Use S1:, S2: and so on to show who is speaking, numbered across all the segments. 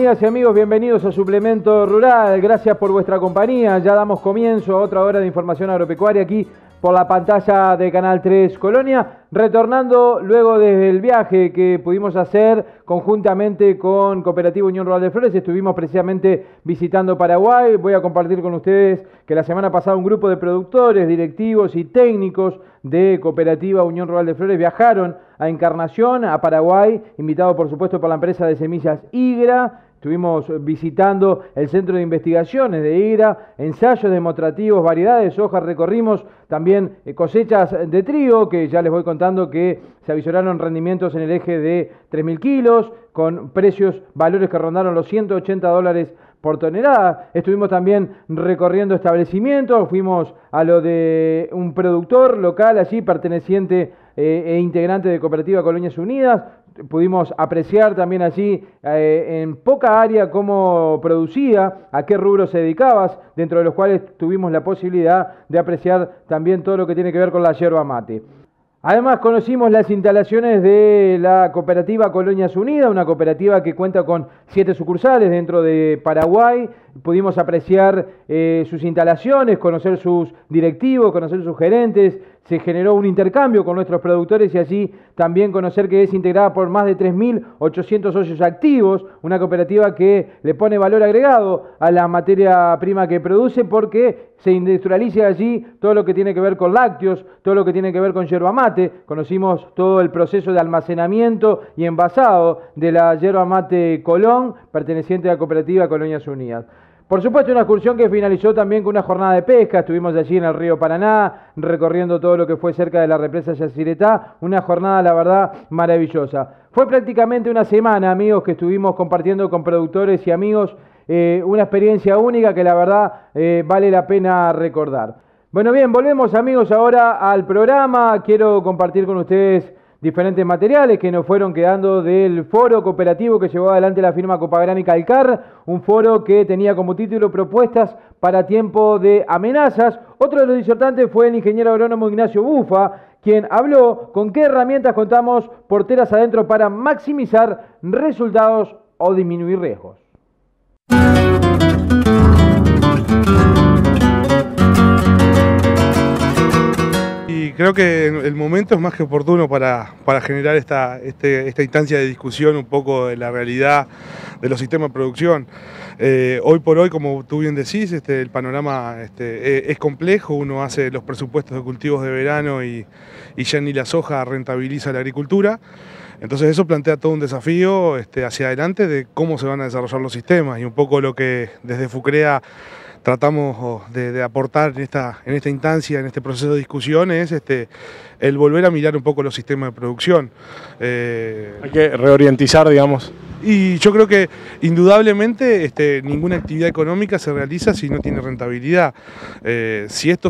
S1: Amigas y amigos, bienvenidos a Suplemento Rural. Gracias por vuestra compañía. Ya damos comienzo a otra hora de información agropecuaria aquí por la pantalla de Canal 3 Colonia, retornando luego desde el viaje que pudimos hacer conjuntamente con Cooperativa Unión Rural de Flores. Estuvimos precisamente visitando Paraguay. Voy a compartir con ustedes que la semana pasada un grupo de productores, directivos y técnicos de Cooperativa Unión Rural de Flores viajaron a Encarnación, a Paraguay, invitado por supuesto por la empresa de semillas IGRA. Estuvimos visitando el centro de investigaciones de IGRA, ensayos demostrativos, variedades de soja, recorrimos también cosechas de trigo, que ya les voy contando que se avisoraron rendimientos en el eje de 3.000 kilos, con valores que rondaron los $180 por tonelada. Estuvimos también recorriendo establecimientos, fuimos a lo de un productor local allí, perteneciente e integrante de Cooperativa Colonias Unidas. Pudimos apreciar también allí en poca área cómo producía, a qué rubro se dedicaba, dentro de los cuales tuvimos la posibilidad de apreciar también todo lo que tiene que ver con la yerba mate. Además conocimos las instalaciones de la Cooperativa Colonias Unidas, una cooperativa que cuenta con 7 sucursales dentro de Paraguay. Pudimos apreciar sus instalaciones, conocer sus directivos, conocer sus gerentes. Se generó un intercambio con nuestros productores y allí también conocer que es integrada por más de 3.800 socios activos, una cooperativa que le pone valor agregado a la materia prima que produce porque se industrializa allí todo lo que tiene que ver con lácteos, todo lo que tiene que ver con yerba mate. Conocimos todo el proceso de almacenamiento y envasado de la yerba mate Colón, perteneciente a la Cooperativa Colonias Unidas. Por supuesto, una excursión que finalizó también con una jornada de pesca. Estuvimos allí en el río Paraná, recorriendo todo lo que fue cerca de la represa Yacyretá. Una jornada, la verdad, maravillosa. Fue prácticamente una semana, amigos, que estuvimos compartiendo con productores y amigos. Una experiencia única que la verdad vale la pena recordar. Bueno, bien, volvemos, amigos, ahora al programa. Quiero compartir con ustedes diferentes materiales que nos fueron quedando del foro cooperativo que llevó adelante la firma Copagran y Calcar, un foro que tenía como título Propuestas para tiempo de amenazas. Otro de los disertantes fue el ingeniero agrónomo Ignacio Bufa, quien habló con qué herramientas contamos porteras adentro para maximizar resultados o disminuir riesgos.
S2: Y creo que el momento es más que oportuno para generar esta instancia de discusión un poco de la realidad de los sistemas de producción. Hoy por hoy, como tú bien decís, el panorama es complejo. Uno hace los presupuestos de cultivos de verano y ya ni la soja rentabiliza la agricultura. Entonces eso plantea todo un desafío hacia adelante de cómo se van a desarrollar los sistemas, y un poco lo que desde FUCREA tratamos de aportar en esta instancia, en este proceso de discusión, es el volver a mirar un poco los sistemas de producción.
S3: Hay que reorientizar, digamos.
S2: Y yo creo que indudablemente ninguna actividad económica se realiza si no tiene rentabilidad. Si esto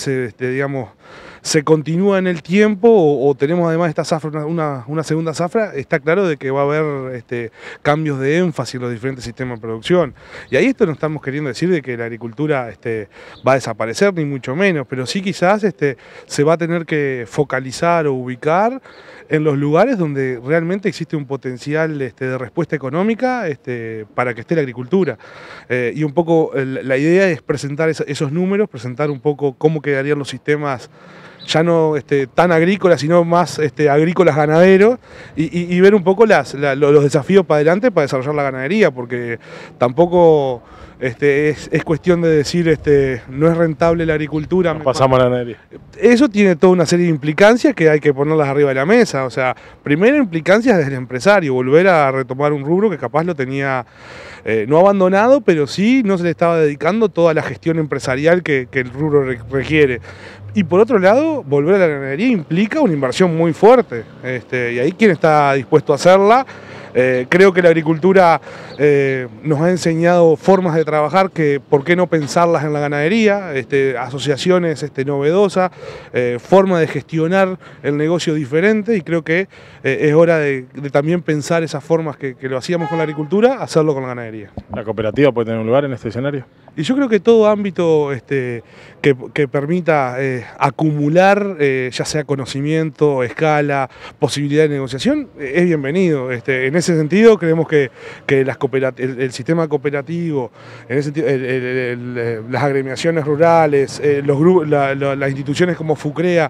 S2: se continúa en el tiempo o tenemos además esta zafra, una segunda zafra, está claro de que va a haber cambios de énfasis en los diferentes sistemas de producción. Y ahí no estamos queriendo decir de que la agricultura va a desaparecer, ni mucho menos, pero sí quizás se va a tener que focalizar o ubicar en los lugares donde realmente existe un potencial de respuesta económica para que esté la agricultura. Y un poco la idea es presentar esos números, presentar un poco cómo quedarían los sistemas ya no tan agrícolas, sino más agrícolas ganaderos, y ver un poco los desafíos para adelante para desarrollar la ganadería, porque tampoco es cuestión de decir no es rentable la agricultura.
S3: Nos pasamos a la ganadería.
S2: Eso tiene toda una serie de implicancias que hay que ponerlas arriba de la mesa. O sea, primero implicancias desde el empresario, volver a retomar un rubro que capaz lo tenía no abandonado, pero sí no se le estaba dedicando toda la gestión empresarial que el rubro requiere. Y por otro lado, volver a la ganadería implica una inversión muy fuerte, y ahí quién está dispuesto a hacerla. Creo que la agricultura nos ha enseñado formas de trabajar que por qué no pensarlas en la ganadería, asociaciones novedosas, forma de gestionar el negocio diferente, y creo que es hora de también pensar esas formas que lo hacíamos con la agricultura, hacerlo con la ganadería.
S3: ¿La cooperativa puede tener un lugar en este escenario?
S2: Y yo creo que todo ámbito que permita acumular, ya sea conocimiento, escala, posibilidad de negociación, es bienvenido. En ese sentido, creemos que el sistema cooperativo, en ese sentido, las agremiaciones rurales, los grupos, las instituciones como FUCREA,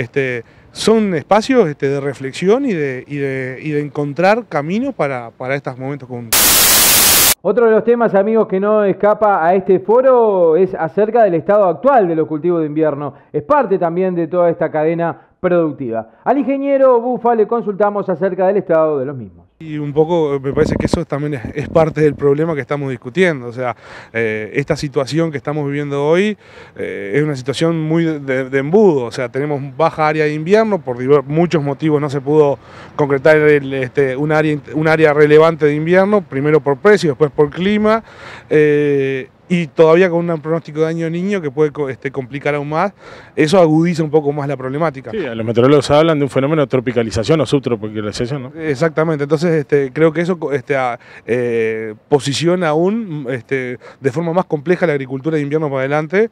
S2: son espacios de reflexión y de encontrar caminos para estos momentos comunes.
S1: Otro de los temas, amigos, que no escapa a este foro es acerca del estado actual de los cultivos de invierno. Es parte también de toda esta cadena productiva. Al ingeniero Bufa le consultamos acerca del estado de los mismos.
S2: Y un poco me parece que eso también es parte del problema que estamos discutiendo. O sea, esta situación que estamos viviendo hoy es una situación muy de embudo. O sea, tenemos baja área de invierno, por muchos motivos no se pudo concretar un área relevante de invierno, primero por precio, después por clima. Y todavía con un pronóstico de año niño que puede complicar aún más, eso agudiza un poco más la problemática.
S3: Sí, los meteorólogos hablan de un fenómeno de tropicalización o subtropicalización, ¿no?
S2: Exactamente, entonces creo que eso posiciona aún de forma más compleja la agricultura de invierno para adelante,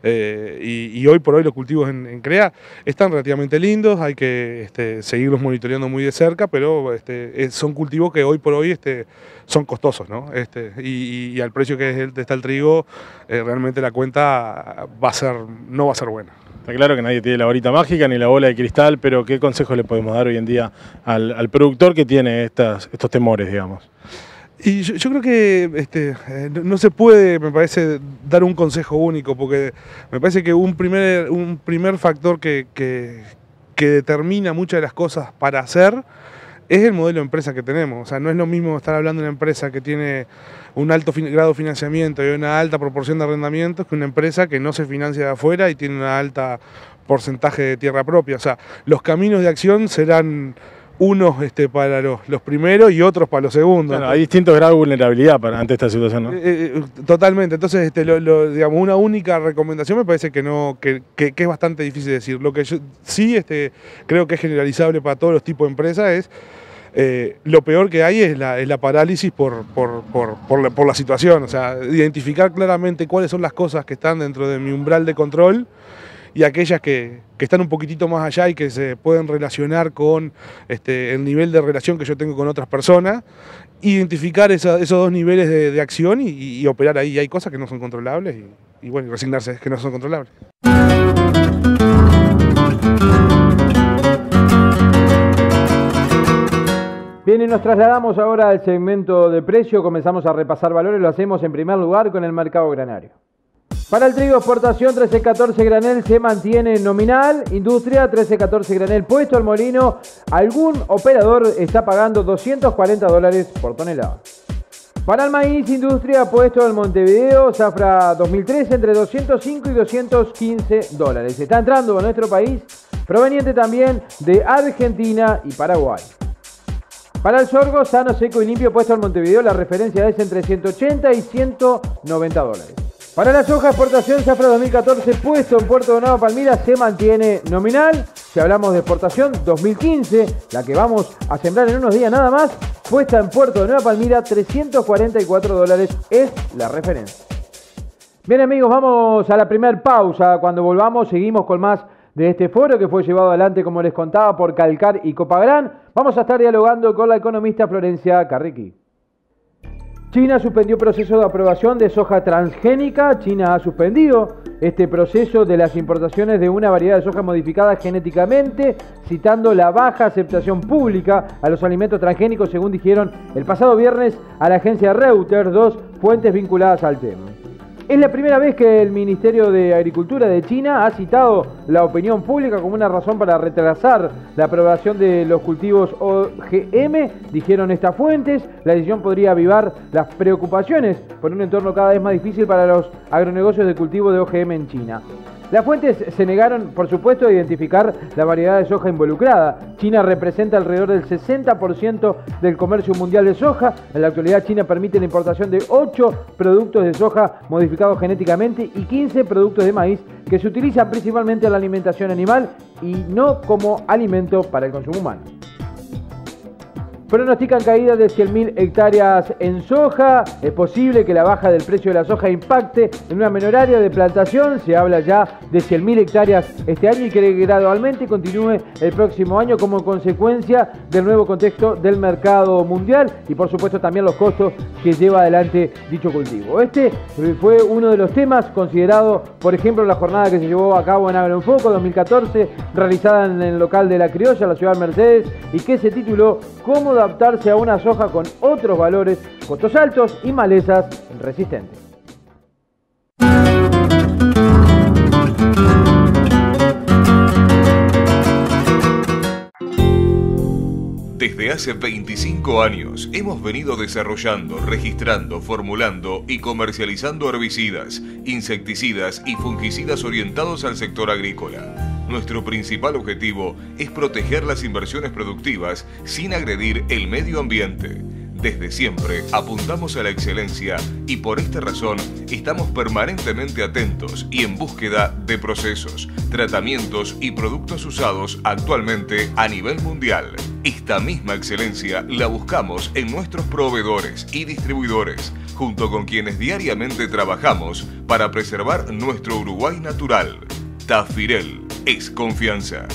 S2: y hoy por hoy los cultivos en CREA están relativamente lindos, hay que seguirlos monitoreando muy de cerca, pero son cultivos que hoy por hoy son costosos, ¿no? Y al precio que está el trigo, realmente la cuenta no va a ser buena.
S3: Está claro que nadie tiene la varita mágica ni la bola de cristal, pero ¿qué consejo le podemos dar hoy en día al productor que tiene estos temores, digamos?
S2: Y yo creo que no se puede, me parece, dar un consejo único, porque me parece que un primer factor que determina muchas de las cosas para hacer es el modelo de empresa que tenemos. O sea, no es lo mismo estar hablando de una empresa que tiene un alto grado de financiamiento y una alta proporción de arrendamientos que una empresa que no se financia de afuera y tiene una alta porcentaje de tierra propia. O sea, los caminos de acción serán unos para los primeros y otros para los segundos.
S3: Claro, hay distintos grados de vulnerabilidad ante esta situación, ¿no?
S2: Totalmente. Entonces, digamos, una única recomendación me parece que es bastante difícil decir. Lo que yo sí creo que es generalizable para todos los tipos de empresas es lo peor que hay es la parálisis por la situación. O sea, identificar claramente cuáles son las cosas que están dentro de mi umbral de control y aquellas que están un poquitito más allá y que se pueden relacionar con el nivel de relación que yo tengo con otras personas, identificar esos dos niveles de acción y operar ahí. Y hay cosas que no son controlables y bueno, resignarse que no son controlables.
S1: Bien, y nos trasladamos ahora al segmento de precio, comenzamos a repasar valores, lo hacemos en primer lugar con el mercado granario. Para el trigo exportación 13.14 granel se mantiene nominal, industria 13.14 granel puesto al molino, algún operador está pagando $240 por tonelada. Para el maíz, industria puesto al Montevideo, zafra 2013 entre 205 y 215 dólares. Está entrando a nuestro país, proveniente también de Argentina y Paraguay. Para el sorgo, sano, seco y limpio puesto al Montevideo, la referencia es entre 180 y 190 dólares. Para la soja, exportación zafra 2014 puesto en Puerto de Nueva Palmira se mantiene nominal. Si hablamos de exportación 2015, la que vamos a sembrar en unos días nada más, puesta en Puerto de Nueva Palmira, 344 dólares es la referencia. Bien amigos, vamos a la primera pausa. Cuando volvamos seguimos con más de este foro que fue llevado adelante, como les contaba, por Calcar y Copagran. Vamos a estar dialogando con la economista Florencia Carriqui. China suspendió proceso de aprobación de soja transgénica. China ha suspendido este proceso de las importaciones de una variedad de soja modificada genéticamente, citando la baja aceptación pública a los alimentos transgénicos, según dijeron el pasado viernes a la agencia Reuters, dos fuentes vinculadas al tema. Es la primera vez que el Ministerio de Agricultura de China ha citado la opinión pública como una razón para retrasar la aprobación de los cultivos OGM, dijeron estas fuentes. La decisión podría avivar las preocupaciones por un entorno cada vez más difícil para los agronegocios de cultivo de OGM en China. Las fuentes se negaron, por supuesto, a identificar la variedad de soja involucrada. China representa alrededor del 60% del comercio mundial de soja. En la actualidad, China permite la importación de 8 productos de soja modificados genéticamente y 15 productos de maíz que se utilizan principalmente en la alimentación animal y no como alimento para el consumo humano. Pronostican caída de 100.000 hectáreas en soja. Es posible que la baja del precio de la soja impacte en una menor área de plantación. Se habla ya de 100.000 hectáreas este año y que gradualmente continúe el próximo año como consecuencia del nuevo contexto del mercado mundial y por supuesto también los costos que lleva adelante dicho cultivo. Este fue uno de los temas considerados, por ejemplo, en la jornada que se llevó a cabo en Agroenfoco 2014, realizada en el local de La Criolla, la ciudad de Mercedes, y que se tituló "Cómo adaptarse a una soja con otros valores, costos altos y malezas resistentes".
S4: Desde hace 25 años hemos venido desarrollando, registrando, formulando y comercializando herbicidas, insecticidas y fungicidas orientados al sector agrícola. Nuestro principal objetivo es proteger las inversiones productivas sin agredir el medio ambiente. Desde siempre apuntamos a la excelencia y por esta razón estamos permanentemente atentos y en búsqueda de procesos, tratamientos y productos usados actualmente a nivel mundial. Esta misma excelencia la buscamos en nuestros proveedores y distribuidores, junto con quienes diariamente trabajamos para preservar nuestro Uruguay natural. Tafirel es confianza.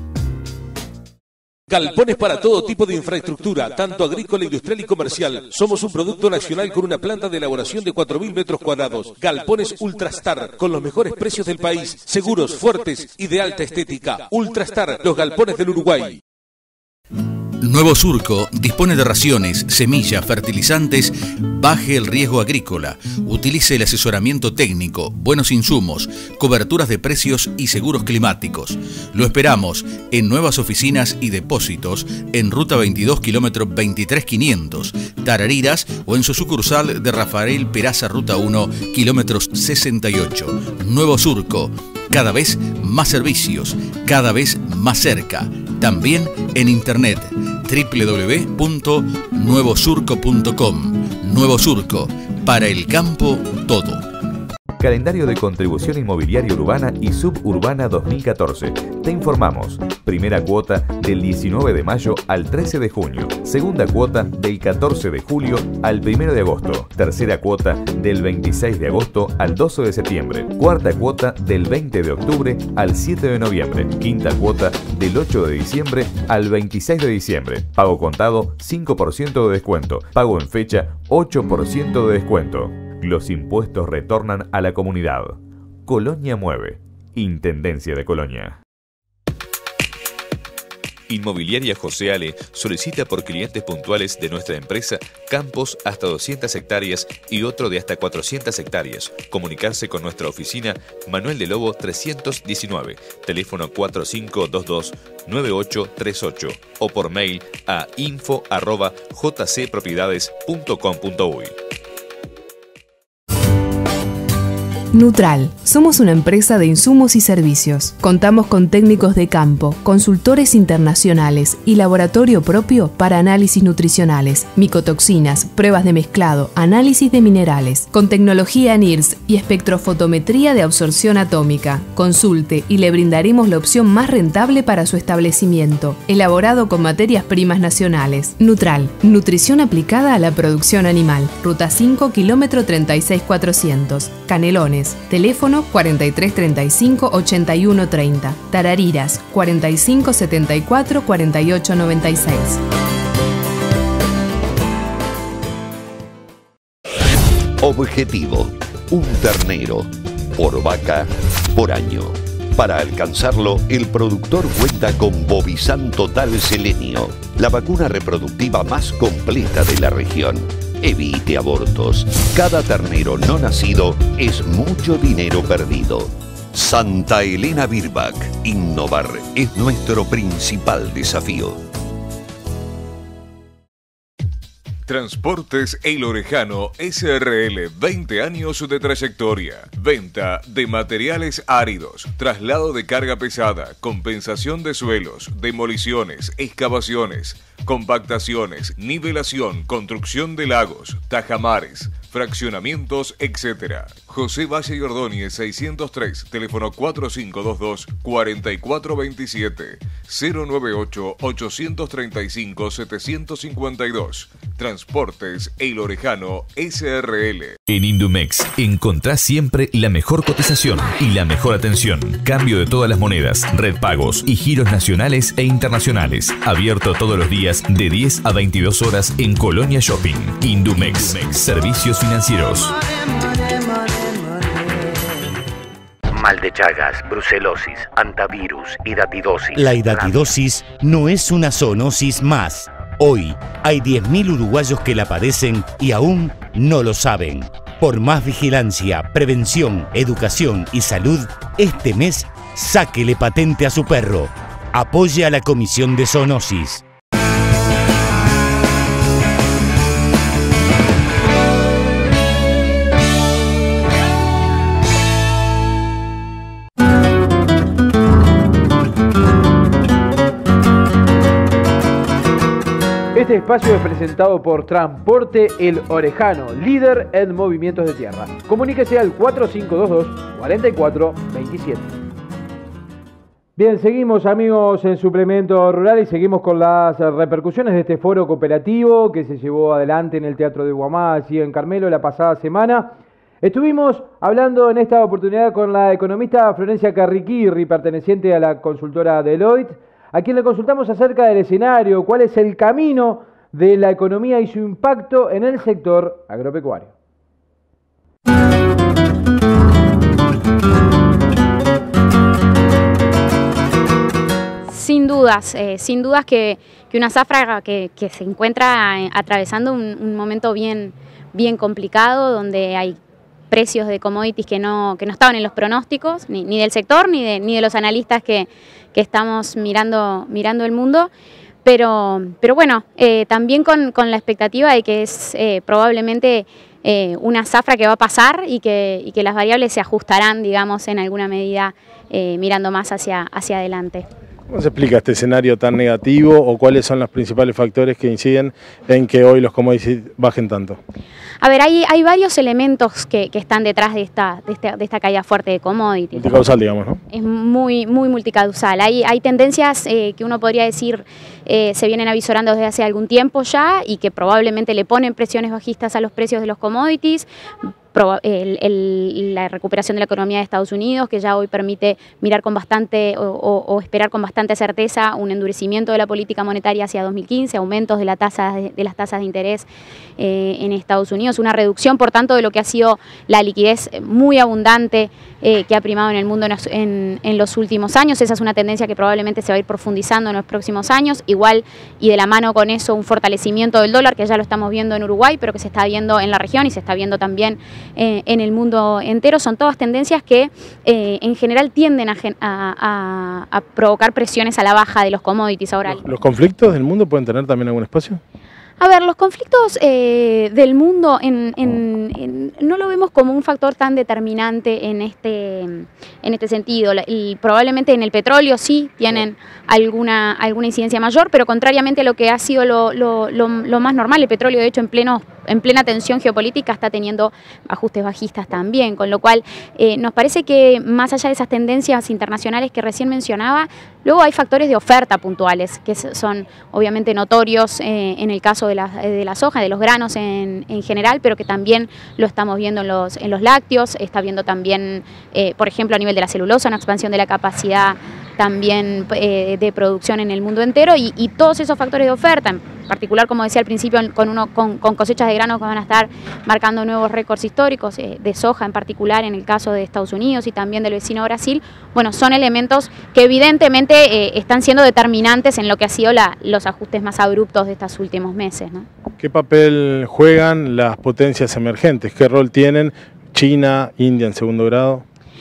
S5: Galpones para todo tipo de infraestructura, tanto agrícola, industrial y comercial. Somos un producto nacional con una planta de elaboración de 4.000 metros cuadrados. Galpones Ultrastar, con los mejores precios del país. Seguros, fuertes y de alta estética. Ultrastar, los galpones del Uruguay.
S6: Nuevo Surco dispone de raciones, semillas, fertilizantes. Baje el riesgo agrícola. Utilice el asesoramiento técnico, buenos insumos, coberturas de precios y seguros climáticos. Lo esperamos en nuevas oficinas y depósitos en Ruta 22, kilómetro 23500, Tarariras, o en su sucursal de Rafael Peraza, Ruta 1, kilómetros 68. Nuevo Surco. Cada vez más servicios, cada vez más cerca. También en internet www.nuevosurco.com. Nuevo Surco, para el campo todo.
S7: Calendario de contribución inmobiliaria urbana y suburbana 2014. Te informamos. Primera cuota del 19 de mayo al 13 de junio. Segunda cuota del 14 de julio al 1 de agosto. Tercera cuota del 26 de agosto al 12 de septiembre. Cuarta cuota del 20 de octubre al 7 de noviembre. Quinta cuota del 8 de diciembre al 26 de diciembre. Pago contado 5% de descuento. Pago en fecha 8% de descuento. Los impuestos retornan a la comunidad. Colonia Mueve. Intendencia de Colonia.
S8: Inmobiliaria José Ale solicita por clientes puntuales de nuestra empresa campos hasta 200 hectáreas y otro de hasta 400 hectáreas. Comunicarse con nuestra oficina Manuel de Lobo 319, teléfono 4522-9838 o por mail a info@jcpropiedades.com.uy.
S9: Nutral. Somos una empresa de insumos y servicios. Contamos con técnicos de campo, consultores internacionales y laboratorio propio para análisis nutricionales, micotoxinas, pruebas de mezclado, análisis de minerales, con tecnología NIRS y espectrofotometría de absorción atómica. Consulte y le brindaremos la opción más rentable para su establecimiento, elaborado con materias primas nacionales. Nutral. Nutrición aplicada a la producción animal. Ruta 5, kilómetro 36400. Canelones. Teléfono 4335-8130. Tarariras 4574-4896.
S10: Objetivo: un ternero por vaca por año. Para alcanzarlo, el productor cuenta con Bovizan Total Selenio, la vacuna reproductiva más completa de la región. Evite abortos. Cada ternero no nacido es mucho dinero perdido. Santa Elena Birbac. Innovar es nuestro principal desafío.
S4: Transportes El Orejano SRL, 20 años de trayectoria. Venta de materiales áridos, traslado de carga pesada, compensación de suelos, demoliciones, excavaciones, compactaciones, nivelación, construcción de lagos, tajamares, fraccionamientos, etc. José Valle y Ordóñez 603, teléfono 4522-4427, 098-835-752. Transportes El Orejano SRL.
S7: En Indumex encontrás siempre la mejor cotización y la mejor atención. Cambio de todas las monedas, red pagos y giros nacionales e internacionales. Abierto todos los días de 10 a 22 horas en Colonia Shopping. Indumex, servicios financieros.
S11: Mal de Chagas, brucelosis, antivirus, hidatidosis.
S12: La hidatidosis no es una zoonosis más. Hoy hay 10.000 uruguayos que la padecen y aún no lo saben. Por más vigilancia, prevención, educación y salud, este mes sáquele patente a su perro. Apoye a la Comisión de Zoonosis.
S1: Este espacio es presentado por Transporte El Orejano, líder en movimientos de tierra. Comuníquese al 4522-4427. Bien, seguimos amigos en Suplemento Rural y seguimos con las repercusiones de este foro cooperativo que se llevó adelante en el Teatro de Guamás y en Carmelo la pasada semana. Estuvimos hablando en esta oportunidad con la economista Florencia Carriquirri, perteneciente a la consultora Deloitte, a quien le consultamos acerca del escenario, cuál es el camino de la economía y su impacto en el sector agropecuario.
S13: Sin dudas que una zafra que se encuentra atravesando un momento bien complicado, donde hay precios de commodities que no estaban en los pronósticos, ni del sector, ni de los analistas que estamos mirando el mundo, pero bueno, también con la expectativa de que es probablemente una zafra que va a pasar y que las variables se ajustarán, digamos, en alguna medida, mirando más hacia adelante.
S3: ¿Cómo se explica este escenario tan negativo o cuáles son los principales factores que inciden en que hoy los commodities bajen tanto?
S13: A ver, hay varios elementos que están detrás de esta caída fuerte de commodities.
S3: Multicausal, digamos, ¿no?
S13: Es muy multicausal. Hay tendencias que uno podría decir se vienen avisorando desde hace algún tiempo ya y que probablemente le ponen presiones bajistas a los precios de los commodities. La recuperación de la economía de Estados Unidos, que ya hoy permite mirar con bastante o esperar con bastante certeza un endurecimiento de la política monetaria hacia 2015, aumentos de las tasas de interés en Estados Unidos, una reducción, por tanto, de lo que ha sido la liquidez muy abundante que ha primado en el mundo en los últimos años. Esa es una tendencia que probablemente se va a ir profundizando en los próximos años. Igual, y de la mano con eso, un fortalecimiento del dólar, que ya lo estamos viendo en Uruguay, pero que se está viendo en la región y se está viendo también en el mundo entero. Son todas tendencias que en general tienden a provocar presiones a la baja de los commodities. Ahora,
S3: ¿Los conflictos del mundo pueden tener también algún espacio?
S13: A ver, los conflictos del mundo no lo vemos como un factor tan determinante en este sentido. Probablemente en el petróleo sí tienen alguna incidencia mayor, pero contrariamente a lo que ha sido lo más normal, el petróleo de hecho en plena tensión geopolítica está teniendo ajustes bajistas también, con lo cual nos parece que más allá de esas tendencias internacionales que recién mencionaba, luego hay factores de oferta puntuales que son obviamente notorios en el caso de la soja, de los granos en general, pero que también lo estamos viendo en los lácteos, está viendo también, por ejemplo, a nivel de la celulosa, una expansión de la capacidad también de producción en el mundo entero y todos esos factores de oferta, en particular, como decía al principio, con cosechas de granos que van a estar marcando nuevos récords históricos, de soja en particular en el caso de Estados Unidos y también del vecino Brasil, bueno, son elementos que evidentemente están siendo determinantes en lo que ha sido los ajustes más abruptos de estos últimos meses, ¿no?
S3: ¿Qué papel juegan las potencias emergentes? ¿Qué rol tienen China, India en segundo grado?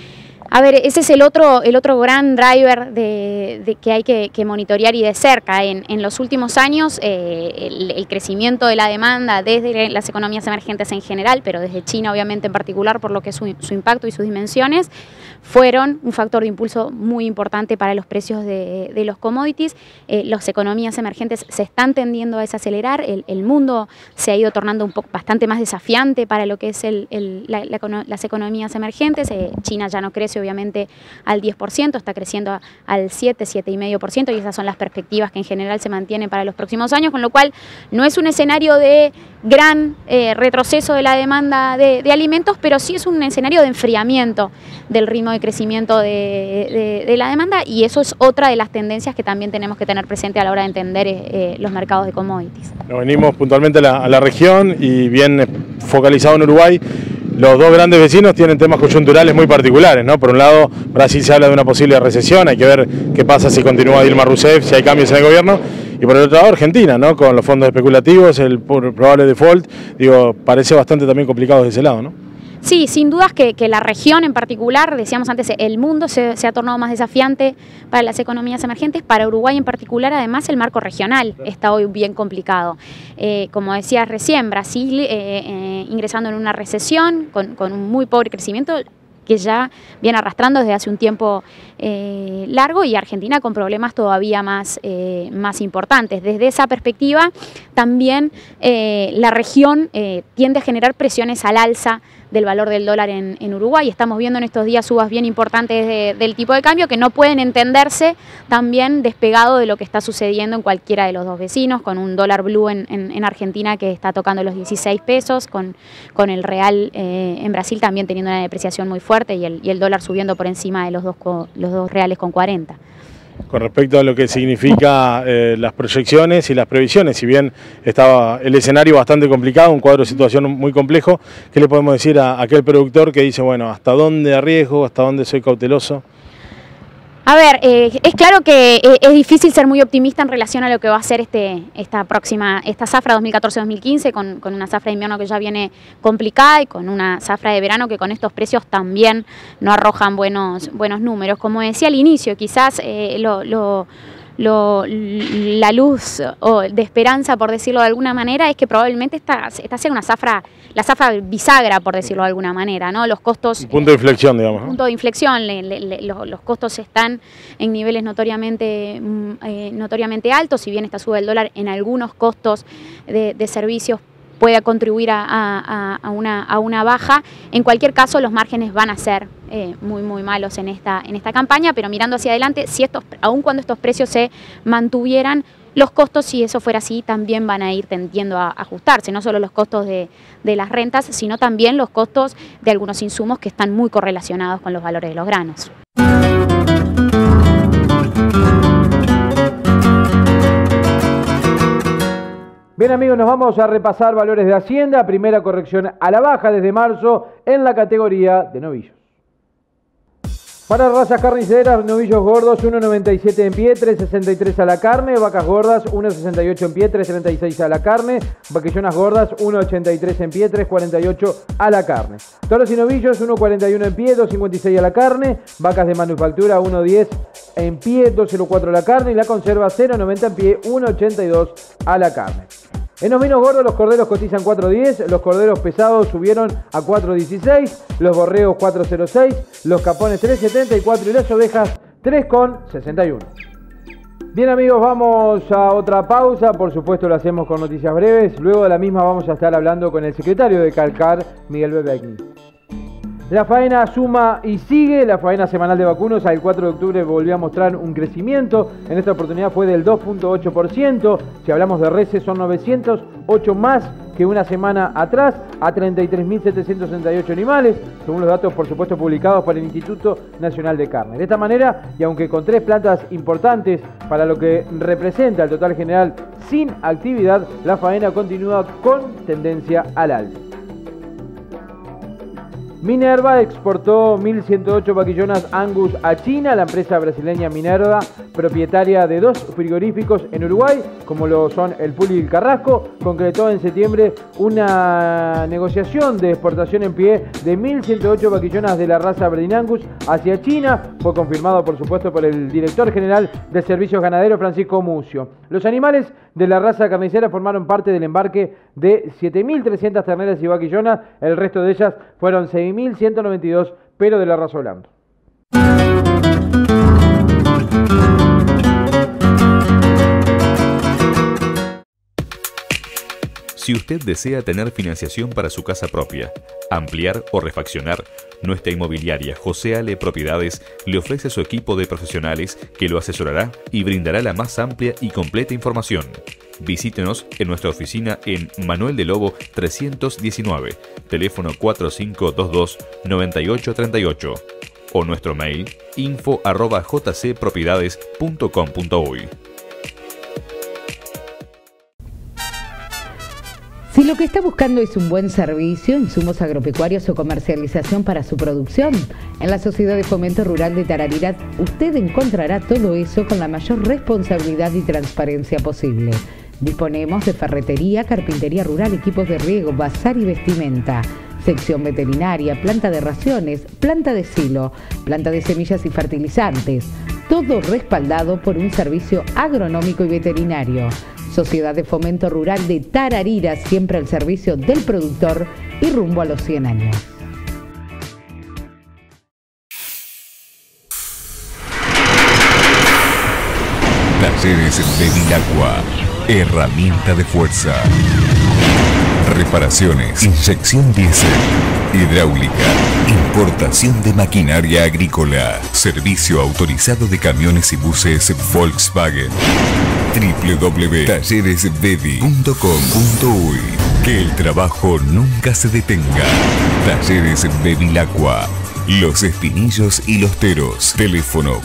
S13: A ver, ese es el otro gran driver de que hay que monitorear y de cerca. En los últimos años, el crecimiento de la demanda desde las economías emergentes en general, pero desde China obviamente en particular por lo que es su impacto y sus dimensiones, fueron un factor de impulso muy importante para los precios de los commodities. Las economías emergentes se están tendiendo a desacelerar, el mundo se ha ido tornando bastante más desafiante para lo que es las economías emergentes. China ya no crece obviamente al 10%, está creciendo al 7,5%, y esas son las perspectivas que en general se mantienen para los próximos años, con lo cual no es un escenario de gran retroceso de la demanda de alimentos, pero sí es un escenario de enfriamiento del ritmo de crecimiento de la demanda, y eso es otra de las tendencias que también tenemos que tener presente a la hora de entender los mercados de commodities.
S3: Nos venimos puntualmente a la región y bien focalizado en Uruguay. Los dos grandes vecinos tienen temas coyunturales muy particulares, ¿no? Por un lado, Brasil se habla de una posible recesión, hay que ver qué pasa si continúa Dilma Rousseff, si hay cambios en el gobierno. Y por el otro lado, Argentina, ¿no? Con los fondos especulativos, el probable default, digo, parece bastante también complicado de ese lado, ¿no?
S13: Sí, sin dudas que la región en particular, decíamos antes, el mundo se ha tornado más desafiante para las economías emergentes. Para Uruguay en particular, además, el marco regional está hoy bien complicado. Como decías recién, Brasil ingresando en una recesión con un muy pobre crecimiento que ya viene arrastrando desde hace un tiempo largo, y Argentina con problemas todavía más importantes. Desde esa perspectiva, también la región tiende a generar presiones al alza del valor del dólar en Uruguay. Estamos viendo en estos días subas bien importantes del tipo de cambio que no pueden entenderse también despegado de lo que está sucediendo en cualquiera de los dos vecinos, con un dólar blue en Argentina que está tocando los 16 pesos, con el real en Brasil también teniendo una depreciación muy fuerte, y el dólar subiendo por encima de los dos reales con 40.
S3: Con respecto a lo que significa las proyecciones y las previsiones, si bien estaba el escenario bastante complicado, un cuadro de situación muy complejo, ¿qué le podemos decir a aquel productor que dice, bueno, hasta dónde arriesgo, hasta dónde soy cauteloso?
S13: A ver, es claro que es difícil ser muy optimista en relación a lo que va a ser esta zafra 2014-2015, con una zafra de invierno que ya viene complicada y con una zafra de verano que con estos precios también no arrojan buenos números. Como decía al inicio, quizás la luz de esperanza, por decirlo de alguna manera, es que probablemente esta sea la zafra bisagra, por decirlo de alguna manera, ¿no? Los costos...
S3: Un punto de inflexión, digamos, ¿no?
S13: Punto de inflexión, los costos están en niveles notoriamente altos, si bien esta suba del dólar en algunos costos de servicios pueda contribuir a una baja. En cualquier caso, los márgenes van a ser muy malos en esta campaña, pero mirando hacia adelante, aun cuando estos precios se mantuvieran, los costos, si eso fuera así, también van a ir tendiendo a ajustarse, no solo los costos de las rentas, sino también los costos de algunos insumos que están muy correlacionados con los valores de los granos.
S1: Bien amigos, nos vamos a repasar valores de Hacienda. Primera corrección a la baja desde marzo en la categoría de novillos. Para razas carniceras, novillos gordos 1,97 en pie, 3,63 a la carne. Vacas gordas 1,68 en pie, 3,36 a la carne. Vaquillonas gordas 1,83 en pie, 3,48 a la carne. Toros y novillos 1,41 en pie, 2,56 a la carne. Vacas de manufactura 1,10 en pie, 2,04 a la carne. Y la conserva 0,90 en pie, 1,82 a la carne. En ovinos gordos los corderos cotizan 4.10, los corderos pesados subieron a 4.16, los borreos 4.06, los capones 3.74 y las ovejas 3.61. Bien amigos, vamos a otra pausa, por supuesto lo hacemos con noticias breves, luego de la misma vamos a estar hablando con el secretario de Calcar, Miguel Bebecni. La faena suma y sigue, la faena semanal de vacunos al 4 de octubre volvió a mostrar un crecimiento, en esta oportunidad fue del 2.8%, si hablamos de reses son 908 más que una semana atrás, a 33.768 animales, según los datos por supuesto publicados por el Instituto Nacional de Carne. De esta manera, y aunque con 3 plantas importantes para lo que representa el total general sin actividad, la faena continúa con tendencia al alza. Minerva exportó 1.108 vaquillonas Angus a China. La empresa brasileña Minerva, propietaria de 2 frigoríficos en Uruguay, como lo son el Puli y el Carrasco, concretó en septiembre una negociación de exportación en pie de 1.108 vaquillonas de la raza Aberdeen Angus hacia China. Fue confirmado, por supuesto, por el director general de Servicios Ganaderos, Francisco Mucio. Los animales de la raza carnicera formaron parte del embarque de 7.300 terneras y vaquillonas. El resto de ellas fueron 6.192, pero de la raza Holanda.
S7: Si usted desea tener financiación para su casa propia, ampliar o refaccionar, nuestra inmobiliaria José Ale Propiedades le ofrece su equipo de profesionales que lo asesorará y brindará la más amplia y completa información. Visítenos en nuestra oficina en Manuel de Lobo 319, teléfono 4522-9838 o nuestro mail info@jcpropiedades.com.uy.
S14: Si lo que está buscando es un buen servicio, insumos agropecuarios o comercialización para su producción, en la Sociedad de Fomento Rural de Tarariras usted encontrará todo eso con la mayor responsabilidad y transparencia posible. Disponemos de ferretería, carpintería rural, equipos de riego, bazar y vestimenta, sección veterinaria, planta de raciones, planta de silo, planta de semillas y fertilizantes, todo respaldado por un servicio agronómico y veterinario. Sociedad de Fomento Rural de Tarariras, siempre al servicio del productor y rumbo a los 100 años.
S15: Talleres Bevilacqua, herramienta de fuerza. Reparaciones, inyección diésel, hidráulica, importación de maquinaria agrícola, servicio autorizado de camiones y buses Volkswagen. www.talleresbevi.com.uy. Que el trabajo nunca se detenga. Talleres Bevilacqua, Los Espinillos y Los Teros. Teléfono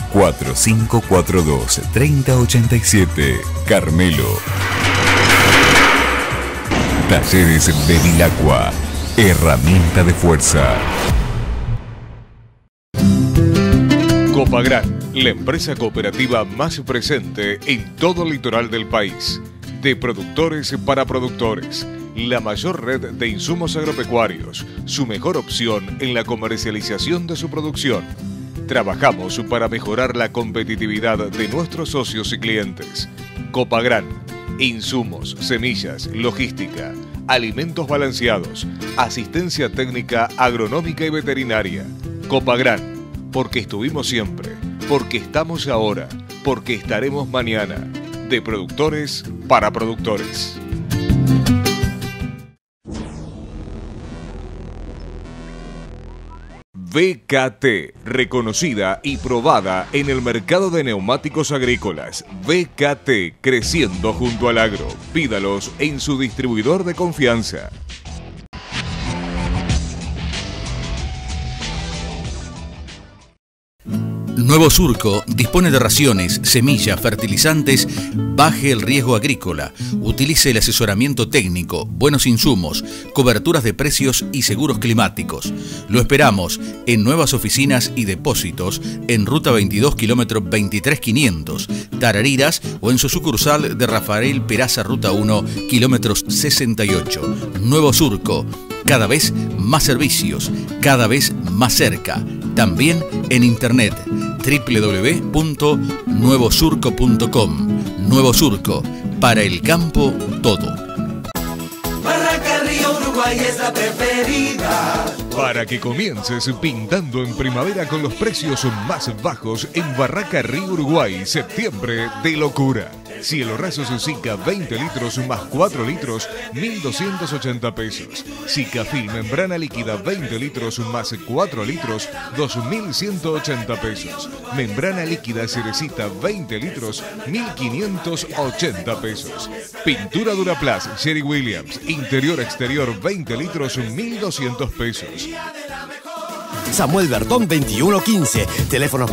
S15: 4542-3087. Carmelo. Talleres Bevilacqua, herramienta de fuerza.
S4: Copagran, la empresa cooperativa más presente en todo el litoral del país. De productores para productores. La mayor red de insumos agropecuarios. Su mejor opción en la comercialización de su producción. Trabajamos para mejorar la competitividad de nuestros socios y clientes. Copagran. Insumos, semillas, logística, alimentos balanceados, asistencia técnica agronómica y veterinaria. Copagran, porque estuvimos siempre, porque estamos ahora, porque estaremos mañana. De productores para productores. VKT, reconocida y probada en el mercado de neumáticos agrícolas. VKT, creciendo junto al agro. Pídalos en su distribuidor de confianza.
S6: Nuevo Surco dispone de raciones, semillas, fertilizantes. Baje el riesgo agrícola. Utilice el asesoramiento técnico, buenos insumos, coberturas de precios y seguros climáticos. Lo esperamos en nuevas oficinas y depósitos en Ruta 22, kilómetro 23500, Tarariras, o en su sucursal de Rafael Peraza, Ruta 1, kilómetros 68. Nuevo Surco. Cada vez más servicios, cada vez más cerca. También en internet www.nuevosurco.com. Nuevo Surco, para el campo todo.
S16: Barraca Río Uruguay es la preferida.
S4: Para que comiences pintando en primavera con los precios más bajos en Barraca Río Uruguay, septiembre de locura. Cielo raso Zika 20 litros más 4 litros, 1.280 pesos. Zicafil membrana líquida 20 litros más 4 litros, 2.180 pesos. Membrana líquida Cerecita 20 litros, 1.580 pesos. Pintura Duraplast Sherry Williams, interior exterior 20 litros, 1.200 pesos.
S17: Samuel Bertón 2115, teléfonos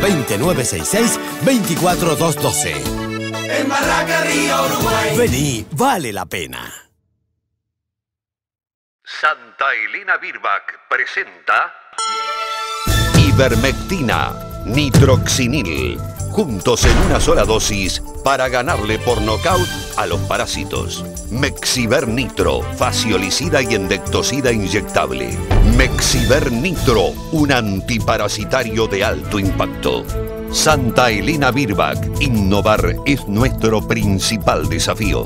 S17: 20966-24212.
S16: En Barraca Río Uruguay.
S17: Vení, vale la pena.
S10: Santa Elena Birbach presenta Ivermectina, nitroxinil, juntos en una sola dosis para ganarle por nocaut a los parásitos. Mexiver Nitro, facialicida y endectocida inyectable. Mexiver Nitro, un antiparasitario de alto impacto. Santa Elena Birbach, innovar es nuestro principal desafío.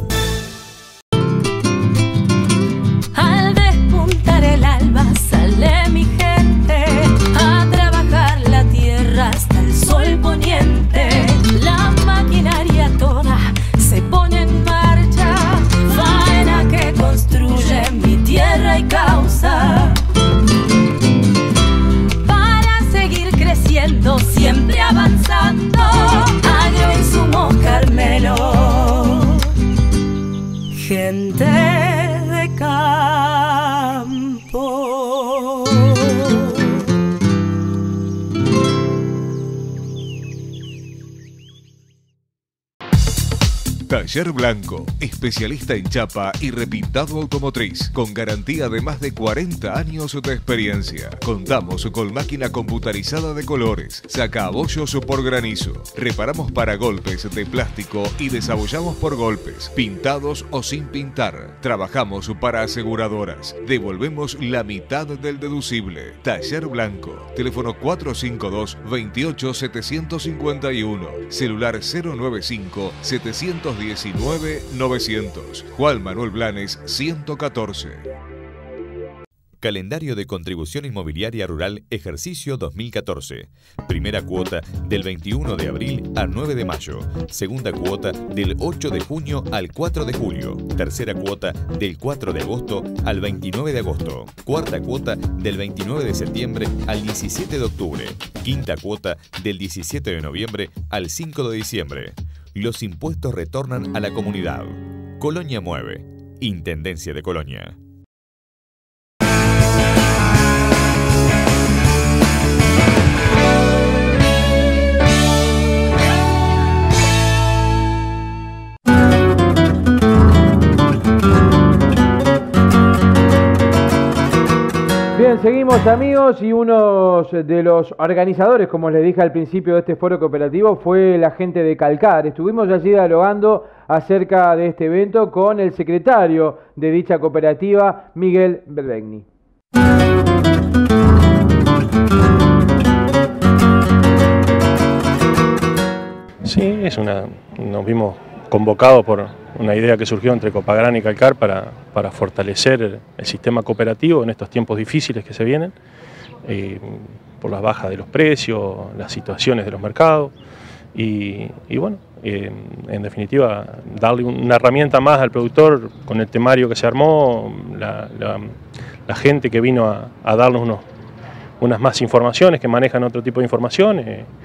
S18: Al despuntar el alba sale mi gente a trabajar la tierra hasta el sol poniente. La maquinaria toda se pone en marcha, faena que construye mi tierra y causa. Para seguir creciendo, siempre avanzando, Agroinsumo Carmelo. Gente de campo.
S4: Taller Blanco, especialista en chapa y repintado automotriz, con garantía de más de 40 años de experiencia. Contamos con máquina computarizada de colores, sacabollos por granizo. Reparamos paragolpes de plástico y desabollamos por golpes, pintados o sin pintar. Trabajamos para aseguradoras. Devolvemos la mitad del deducible. Taller Blanco, teléfono 452-28-751, celular 095-719-900, Juan Manuel Blanes 114.
S7: Calendario de Contribución Inmobiliaria Rural Ejercicio 2014. Primera cuota del 21 de abril al 9 de mayo. Segunda cuota del 8 de junio al 4 de julio. Tercera cuota del 4 de agosto al 29 de agosto. Cuarta cuota del 29 de septiembre al 17 de octubre. Quinta cuota del 17 de noviembre al 5 de diciembre. Los impuestos retornan a la comunidad. Colonia Mueve. Intendencia de Colonia.
S1: Bien, seguimos amigos, y uno de los organizadores, como les dije al principio de este foro cooperativo, fue la gente de Calcar. Estuvimos allí dialogando acerca de este evento con el secretario de dicha cooperativa, Miguel Berbegni.
S19: Sí, nos vimos convocados por una idea que surgió entre Copagran y Calcar para fortalecer el sistema cooperativo en estos tiempos difíciles que se vienen, por las bajas de los precios, las situaciones de los mercados y bueno, en definitiva darle una herramienta más al productor con el temario que se armó, la gente que vino a darnos unas más informaciones, que manejan otro tipo de información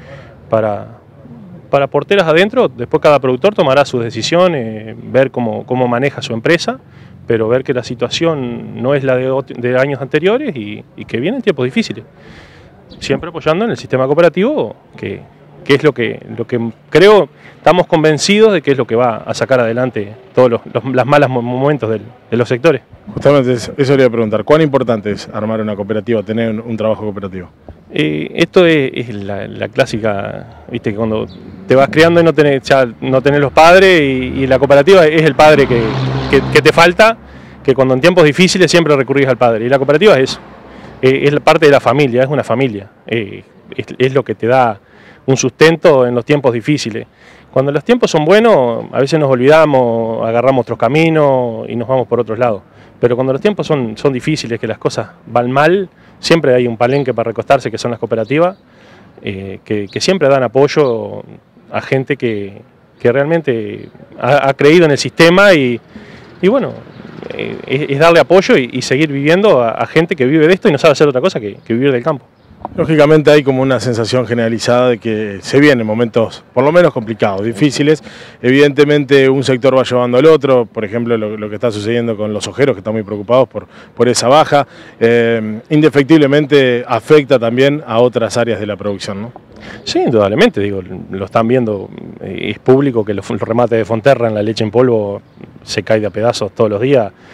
S19: para porteras adentro. Después cada productor tomará sus decisiones, ver cómo maneja su empresa, pero ver que la situación no es la de años anteriores y que vienen tiempos difíciles. Siempre apoyando en el sistema cooperativo, que es lo que creo, estamos convencidos de que es lo que va a sacar adelante todos los malos momentos de los sectores.
S3: Justamente eso le iba a preguntar, ¿cuán importante es armar una cooperativa, tener un trabajo cooperativo?
S19: Esto es la clásica, viste, que cuando te vas criando y no tenés los padres y la cooperativa es el padre que te falta, que cuando en tiempos difíciles siempre recurrís al padre. Y la cooperativa es eso, es parte de la familia, es una familia, es lo que te da un sustento en los tiempos difíciles. Cuando los tiempos son buenos, a veces nos olvidamos, agarramos otros caminos y nos vamos por otros lados. Pero cuando los tiempos son difíciles, que las cosas van mal, siempre hay un palenque para recostarse, que son las cooperativas, que siempre dan apoyo a gente que realmente ha creído en el sistema y bueno, es darle apoyo y seguir viviendo a gente que vive de esto y no sabe hacer otra cosa que vivir del campo.
S3: Lógicamente hay como una sensación generalizada de que se vienen momentos por lo menos complicados, difíciles. Evidentemente un sector va llevando al otro, por ejemplo lo que está sucediendo con los ojeros, que están muy preocupados por esa baja. Indefectiblemente afecta también a otras áreas de la producción, ¿no?
S19: Sí, indudablemente, digo, lo están viendo, es público que los remates de Fonterra en la leche en polvo se cae de a pedazos todos los días.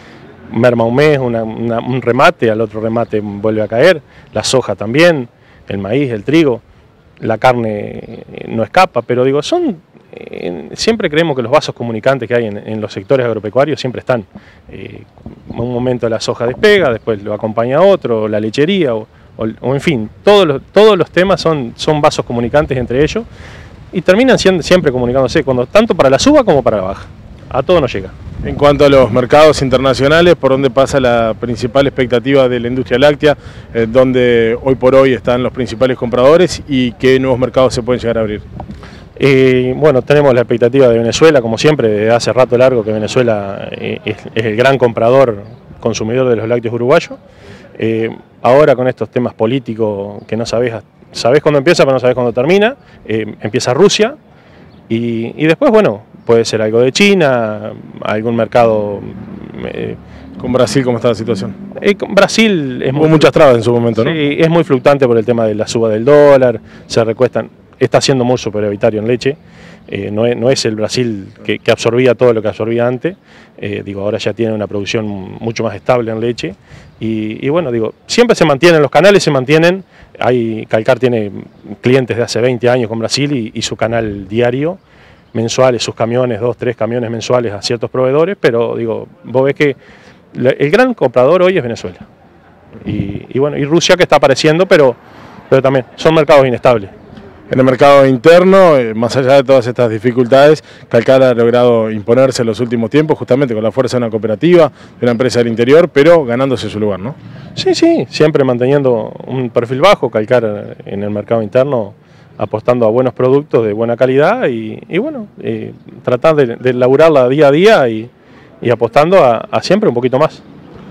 S19: merma un mes, un remate, al otro remate vuelve a caer, la soja también, el maíz, el trigo, la carne no escapa, pero digo, siempre creemos que los vasos comunicantes que hay en los sectores agropecuarios siempre están. En un momento la soja despega, después lo acompaña otro, la lechería, o en fin, todos los temas son vasos comunicantes entre ellos y terminan siempre comunicándose, tanto para la suba como para la baja. A todo nos llega.
S3: En cuanto a los mercados internacionales, ¿por dónde pasa la principal expectativa de la industria láctea? ¿Dónde hoy por hoy están los principales compradores y qué nuevos mercados se pueden llegar a abrir?
S19: Bueno, tenemos la expectativa de Venezuela, como siempre, desde hace rato largo que Venezuela es el gran comprador, consumidor de los lácteos uruguayos. Ahora con estos temas políticos que no sabés cuándo empieza, pero no sabés cuándo termina, empieza Rusia y después, bueno, puede ser algo de China, algún mercado...
S3: ¿Con Brasil cómo está la situación?
S19: Con Brasil...
S3: Hubo muchas trabas en su momento, ¿no?
S19: Sí, es muy fluctuante por el tema de la suba del dólar, se recuestan, está siendo muy superavitario en leche, no es el Brasil que absorbía todo lo que absorbía antes, ahora ya tiene una producción mucho más estable en leche y bueno, siempre se mantienen, los canales se mantienen, Calcar tiene clientes de hace 20 años con Brasil y su canal diario, mensuales, sus camiones, 2, 3 camiones mensuales a ciertos proveedores, pero vos ves que el gran comprador hoy es Venezuela y bueno, y Rusia que está apareciendo, pero también son mercados inestables.
S3: En el mercado interno, más allá de todas estas dificultades, Calcar ha logrado imponerse en los últimos tiempos, justamente con la fuerza de una cooperativa, de una empresa del interior, pero ganándose su lugar, ¿no?
S19: Sí, siempre manteniendo un perfil bajo, Calcar en el mercado interno, apostando a buenos productos de buena calidad y bueno, tratar de laburarla día a día y apostando a siempre un poquito más.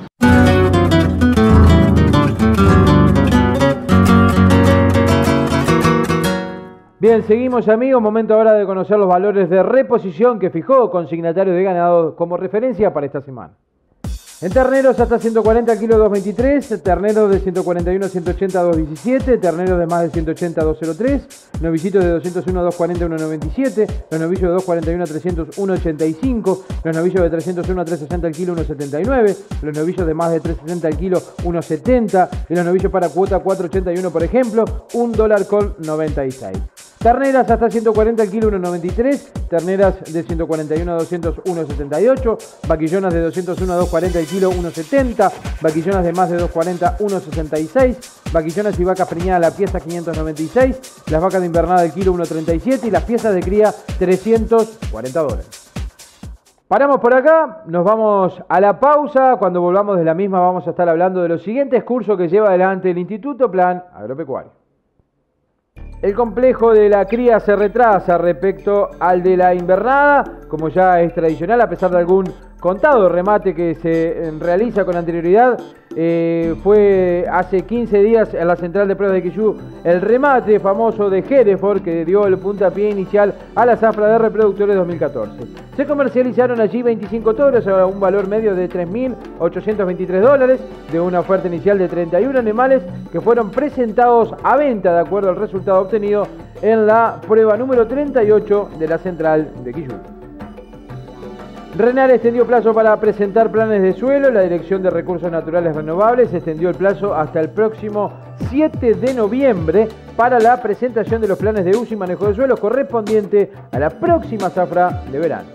S1: Bien, seguimos amigos, momento ahora de conocer los valores de reposición que fijó Consignatario de Ganado como referencia para esta semana. En terneros hasta 140 kg 2.23, terneros de 141 a 180 2.17, terneros de más de 180 2.03, novicitos de 201 a 2.40 1.97, los novillos de 2.41 a 300 1.85, los novillos de 301 a 3.60 al kilo 1.79, los novillos de más de 3.60 al kilo 1.70 y los novillos para cuota 4.81 por ejemplo, $1.96. Terneras hasta 140 al kilo 1.93, terneras de 141 a 200 1.78, vaquillonas de 201 a 2.40 al kilo 1.70, vaquillonas de más de 2.40 1.66, vaquillonas y vacas preñadas la pieza 596, las vacas de invernada del kilo 1.37 y las piezas de cría $340. Paramos por acá, nos vamos a la pausa, cuando volvamos de la misma vamos a estar hablando de los siguientes cursos que lleva adelante el Instituto Plan Agropecuario. El complejo de la cría se retrasa respecto al de la invernada, como ya es tradicional, a pesar de algún contado remate que se realiza con anterioridad. Fue hace 15 días en la central de pruebas de Quillú el remate famoso de Hereford que dio el puntapié inicial a la zafra de reproductores 2014. Se comercializaron allí 25 toros a un valor medio de $3.823 de una oferta inicial de 31 animales que fueron presentados a venta de acuerdo al resultado obtenido en la prueba número 38 de la central de Quillú. RENAR extendió plazo para presentar planes de suelo. La Dirección de Recursos Naturales Renovables extendió el plazo hasta el próximo 7 de noviembre para la presentación de los planes de uso y manejo de suelos correspondiente a la próxima zafra de verano.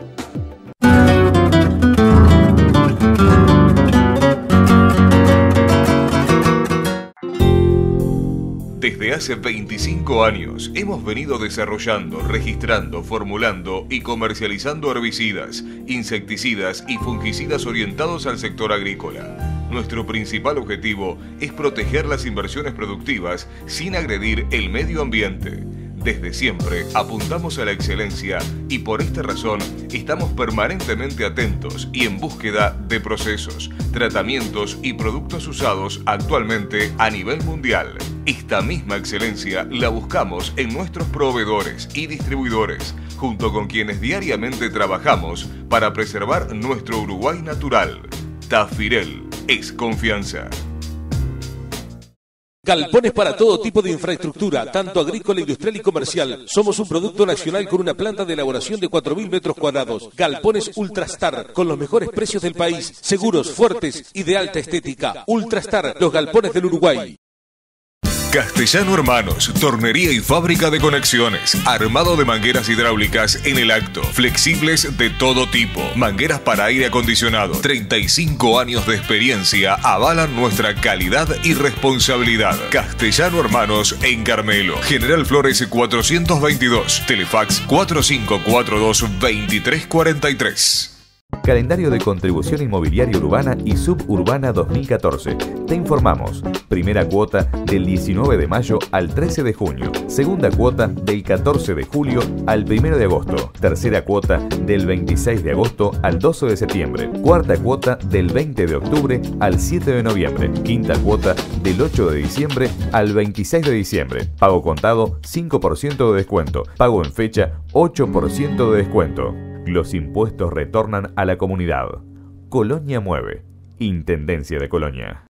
S4: Desde hace 25 años hemos venido desarrollando, registrando, formulando y comercializando herbicidas, insecticidas y fungicidas orientados al sector agrícola. Nuestro principal objetivo es proteger las inversiones productivas sin agredir el medio ambiente. Desde siempre apuntamos a la excelencia y por esta razón estamos permanentemente atentos y en búsqueda de procesos, tratamientos y productos usados actualmente a nivel mundial. Esta misma excelencia la buscamos en nuestros proveedores y distribuidores, junto con quienes diariamente trabajamos para preservar nuestro Uruguay natural. Tafirel es confianza.
S5: Galpones para todo tipo de infraestructura, tanto agrícola, industrial y comercial. Somos un producto nacional con una planta de elaboración de 4.000 metros cuadrados. Galpones Ultrastar, con los mejores precios del país. Seguros, fuertes y de alta estética. Ultrastar, los galpones del Uruguay.
S4: Castellano Hermanos, tornería y fábrica de conexiones, armado de mangueras hidráulicas en el acto, flexibles de todo tipo, mangueras para aire acondicionado, 35 años de experiencia avalan nuestra calidad y responsabilidad. Castellano Hermanos en Carmelo, General Flores 422, Telefax 4542-2343.
S7: Calendario de contribución inmobiliaria urbana y suburbana 2014. Te informamos. Primera cuota del 19 de mayo al 13 de junio. Segunda cuota del 14 de julio al 1 de agosto. Tercera cuota del 26 de agosto al 12 de septiembre. Cuarta cuota del 20 de octubre al 7 de noviembre. Quinta cuota del 8 de diciembre al 26 de diciembre. Pago contado 5% de descuento. Pago en fecha 8% de descuento. Los impuestos retornan a la comunidad. Colonia Mueve. Intendencia de Colonia.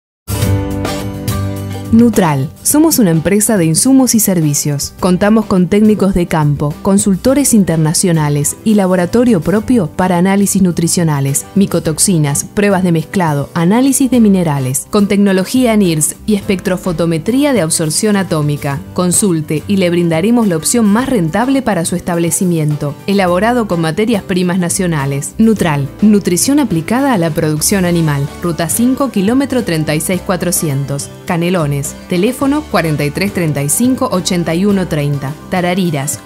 S9: Nutral. Somos una empresa de insumos y servicios. Contamos con técnicos de campo, consultores internacionales y laboratorio propio para análisis nutricionales, micotoxinas, pruebas de mezclado, análisis de minerales, con tecnología NIRS y espectrofotometría de absorción atómica. Consulte y le brindaremos la opción más rentable para su establecimiento. Elaborado con materias primas nacionales. Nutral. Nutrición aplicada a la producción animal. Ruta 5, kilómetro 36400. Canelones. Teléfono 4335-8130. Tarariras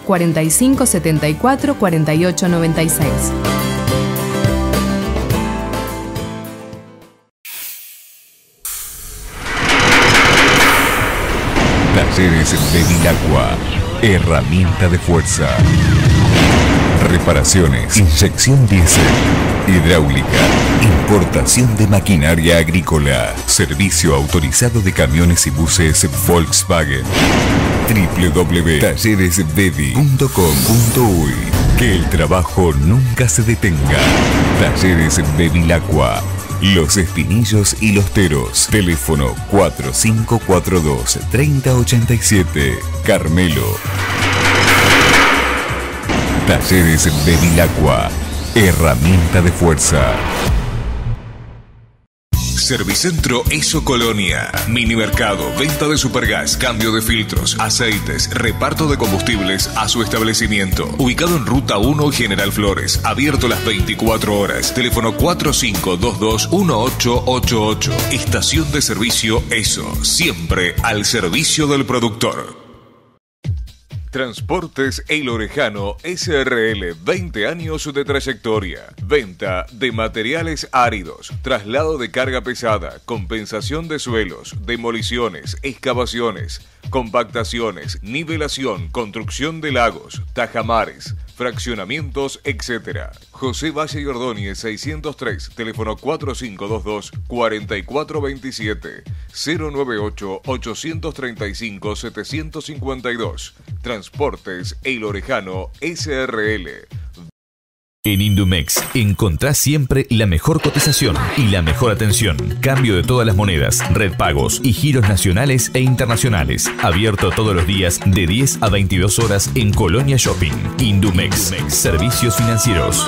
S9: 4574-4896.
S15: Talleres Bevilacqua. Herramienta de fuerza. Reparaciones, inyección diésel, hidráulica, importación de maquinaria agrícola, servicio autorizado de camiones y buses Volkswagen. www.talleresbevi.com.uy. Que el trabajo nunca se detenga. Talleres Bevilacqua. Los Espinillos y Los Teros. Teléfono 4542-3087. Carmelo. Talleres Bevilacqua. Herramienta de fuerza.
S4: Servicentro ESO Colonia. Minimercado, venta de supergas, cambio de filtros, aceites, reparto de combustibles a su establecimiento. Ubicado en Ruta 1 General Flores. Abierto las 24 horas. Teléfono 4522-1888. Estación de servicio ESO. Siempre al servicio del productor. Transportes El Orejano SRL, 20 años de trayectoria. Venta de materiales áridos, traslado de carga pesada, compensación de suelos, demoliciones, excavaciones, compactaciones, nivelación, construcción de lagos, tajamares, fraccionamientos, etc. José Valle y Ordóñez 603, teléfono 4522-4427, 098-835-752. Transportes El Orejano SRL.
S7: En Indumex encontrás siempre la mejor cotización y la mejor atención. Cambio de todas las monedas, red pagos y giros nacionales e internacionales. Abierto todos los días de 10 a 22 horas en Colonia Shopping. Indumex. Servicios financieros.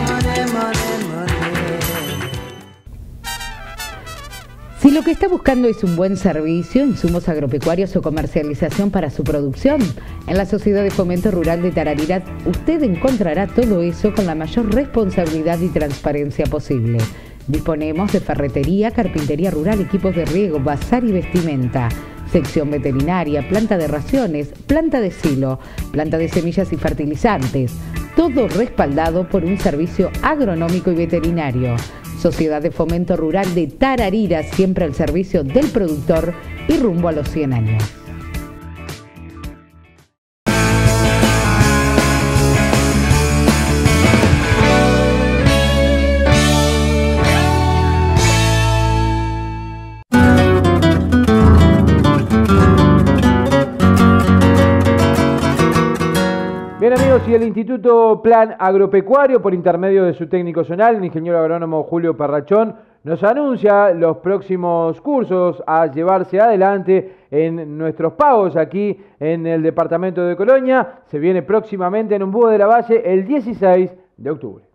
S14: Si lo que está buscando es un buen servicio, insumos agropecuarios o comercialización para su producción, en la Sociedad de Fomento Rural de Tararirat usted encontrará todo eso con la mayor responsabilidad y transparencia posible. Disponemos de ferretería, carpintería rural, equipos de riego, bazar y vestimenta, sección veterinaria, planta de raciones, planta de silo, planta de semillas y fertilizantes, todo respaldado por un servicio agronómico y veterinario. Sociedad de Fomento Rural de Tarariras, siempre al servicio del productor y rumbo a los 100 años.
S1: Bien amigos, y el Instituto Plan Agropecuario, por intermedio de su técnico zonal, el ingeniero agrónomo Julio Parrachón, nos anuncia los próximos cursos a llevarse adelante en nuestros pagos aquí en el departamento de Colonia. Se viene próximamente en Ombúes de la Valle el 16 de octubre.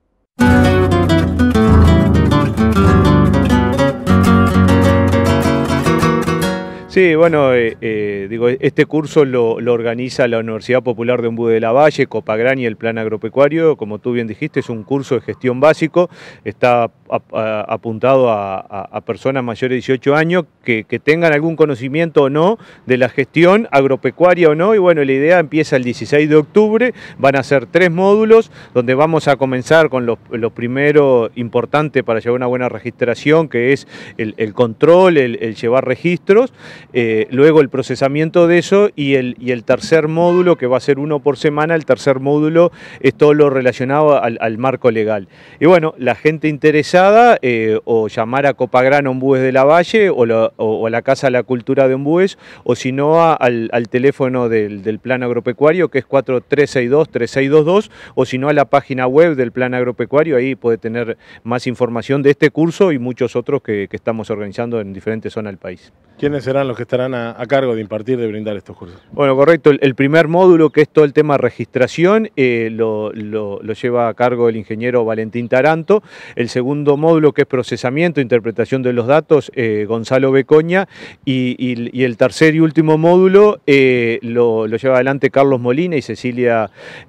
S20: Sí, bueno, este curso lo organiza la Universidad Popular de Ombúes de la Valle, Copagran y el Plan Agropecuario. Como tú bien dijiste, es un curso de gestión básico, está apuntado a personas mayores de 18 años que tengan algún conocimiento o no de la gestión agropecuaria o no. Y bueno, la idea empieza el 16 de octubre, van a ser 3 módulos, donde vamos a comenzar con lo primero importante para llevar una buena registración, que es el control, el llevar registros. Luego el procesamiento de eso y el tercer módulo, que va a ser uno por semana. El tercer módulo es todo lo relacionado al marco legal. Y bueno, la gente interesada o llamar a Copagran Ombúes de la Valle o a la Casa de la Cultura de Ombúes, o si no al teléfono del Plan Agropecuario, que es 4362-3622, o si no a la página web del Plan Agropecuario. Ahí puede tener más información de este curso y muchos otros que estamos organizando en diferentes zonas del país.
S3: ¿Quiénes serán los que estarán a cargo de impartir, de brindar estos cursos?
S20: Bueno, correcto. El primer módulo, que es todo el tema de registración, lo lleva a cargo el ingeniero Valentín Taranto. El segundo módulo, que es procesamiento, interpretación de los datos, Gonzalo Becoña. Y el tercer y último módulo lo lleva adelante Carlos Molina y Cecilia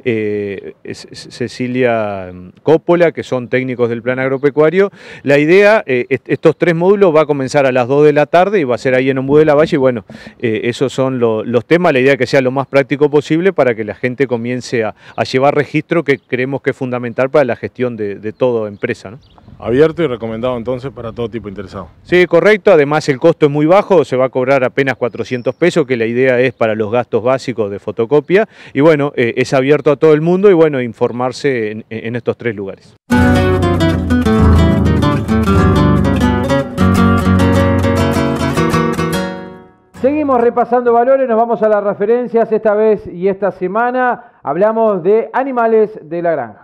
S20: Coppola, que son técnicos del Plan Agropecuario. La idea, estos 3 módulos va a comenzar a las 2 de la tarde y va a ser ahí en Ombúes de la Valle. Y bueno, esos son los temas. La idea es que sea lo más práctico posible para que la gente comience a llevar registro, que creemos que es fundamental para la gestión de toda empresa, ¿no?
S3: Abierto y recomendado entonces para todo tipo interesado.
S20: Sí, correcto. Además el costo es muy bajo, se va a cobrar apenas 400 pesos, que la idea es para los gastos básicos de fotocopia. Y bueno, es abierto a todo el mundo y bueno, informarse en estos 3 lugares.
S1: Seguimos repasando valores, nos vamos a las referencias. Esta vez y esta semana hablamos de animales de la granja.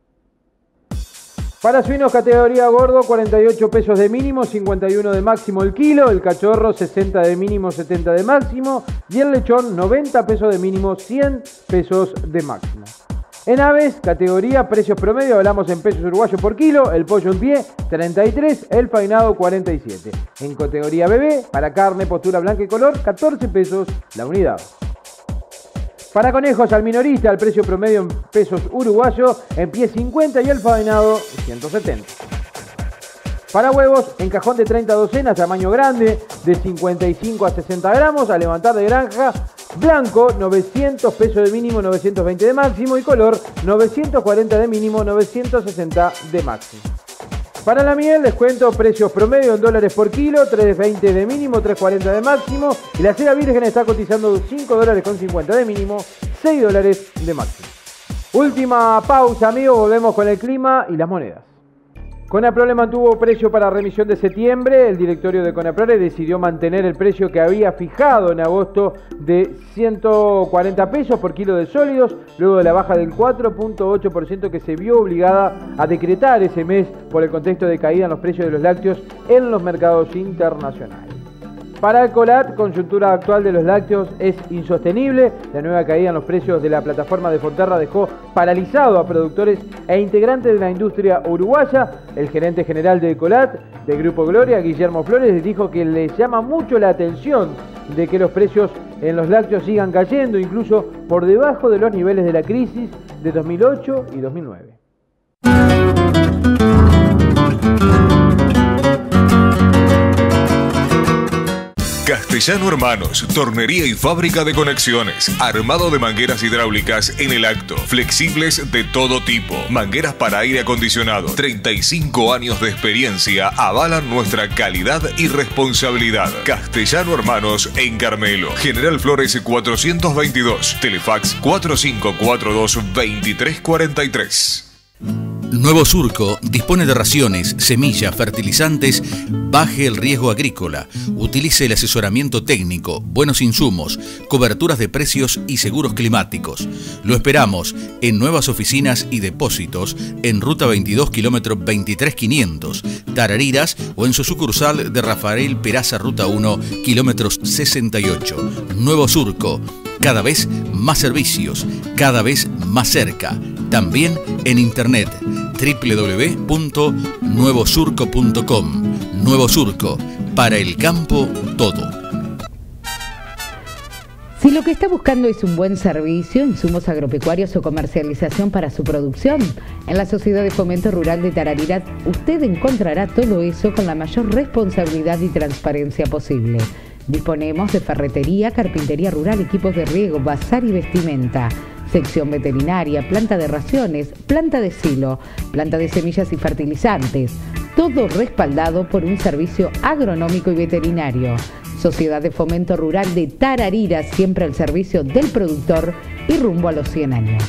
S1: Para suinos categoría gordo, 48 pesos de mínimo, 51 de máximo el kilo. El cachorro, 60 de mínimo, 70 de máximo. Y el lechón, 90 pesos de mínimo, 100 pesos de máximo. En aves, categoría precios promedio, hablamos en pesos uruguayos por kilo. El pollo en pie, 33, el fainado, 47. En categoría bebé, para carne, postura blanca y color, 14 pesos la unidad. Para conejos al minorista, el precio promedio en pesos uruguayos, en pie 50 y el faenado 170. Para huevos, en cajón de 30 docenas, tamaño grande, de 55 a 60 gramos, a levantar de granja, blanco, 900 pesos de mínimo, 920 de máximo, y color, 940 de mínimo, 960 de máximo. Para la miel, les cuento precios promedio en dólares por kilo, 3.20 de mínimo, 3.40 de máximo, y la cera virgen está cotizando $5.50 de mínimo, $6 de máximo. Última pausa, amigos, volvemos con el clima y las monedas. Conaprole mantuvo precio para remisión de septiembre. El directorio de Conaprole decidió mantener el precio que había fijado en agosto de 140 pesos por kilo de sólidos, luego de la baja del 4.8% que se vio obligada a decretar ese mes por el contexto de caída en los precios de los lácteos en los mercados internacionales. Para el Colat, coyuntura actual de los lácteos es insostenible. La nueva caída en los precios de la plataforma de Fonterra dejó paralizado a productores e integrantes de la industria uruguaya. El gerente general del Colat, del Grupo Gloria, Guillermo Flores, dijo que les llama mucho la atención de que los precios en los lácteos sigan cayendo, incluso por debajo de los niveles de la crisis de 2008 y 2009.
S4: Castellano Hermanos, tornería y fábrica de conexiones, armado de mangueras hidráulicas en el acto, flexibles de todo tipo, mangueras para aire acondicionado, 35 años de experiencia avalan nuestra calidad y responsabilidad. Castellano Hermanos en Carmelo, General Flores 422, Telefax 4542-2343.
S6: Nuevo Surco dispone de raciones, semillas, fertilizantes, baje el riesgo agrícola, utilice el asesoramiento técnico, buenos insumos, coberturas de precios y seguros climáticos. Lo esperamos en nuevas oficinas y depósitos en Ruta 22, kilómetro 23500, Tarariras, o en su sucursal de Rafael Peraza, Ruta 1, kilómetros 68. Nuevo Surco, cada vez más servicios, cada vez más cerca. También en internet www.nuevosurco.com. Nuevo Surco, para el campo todo.
S14: Si lo que está buscando es un buen servicio, insumos agropecuarios o comercialización para su producción, en la Sociedad de Fomento Rural de Tarariras usted encontrará todo eso con la mayor responsabilidad y transparencia posible. Disponemos de ferretería, carpintería rural, equipos de riego, bazar y vestimenta, sección veterinaria, planta de raciones, planta de silo, planta de semillas y fertilizantes, todo respaldado por un servicio agronómico y veterinario. Sociedad de Fomento Rural de Tarariras, siempre al servicio del productor y rumbo a los 100 años.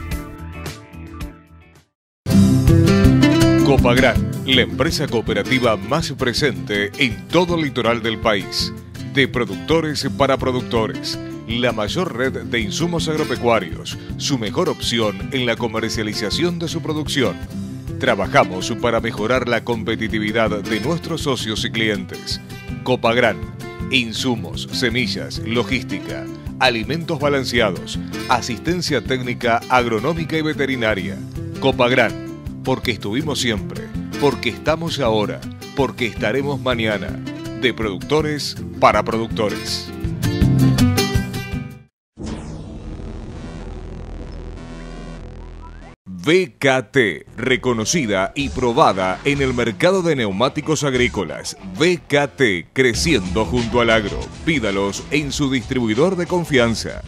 S4: Copagran, la empresa cooperativa más presente en todo el litoral del país. De productores para productores, la mayor red de insumos agropecuarios, su mejor opción en la comercialización de su producción. Trabajamos para mejorar la competitividad de nuestros socios y clientes. Copagran, insumos, semillas, logística, alimentos balanceados, asistencia técnica agronómica y veterinaria. Copagran, porque estuvimos siempre, porque estamos ahora, porque estaremos mañana. De productores para productores. VKT, reconocida y probada en el mercado de neumáticos agrícolas. VKT, creciendo junto al agro. Pídalos en su distribuidor de confianza.